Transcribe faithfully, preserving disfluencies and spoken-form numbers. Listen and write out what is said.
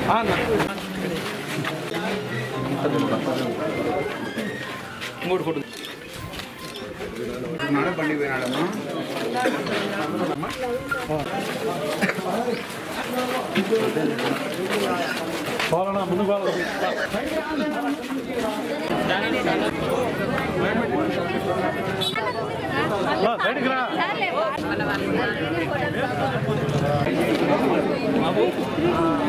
మూడు ఫోటో బండి పోయినాడమ్మా పాలన ముందు బయటకు రా బాబు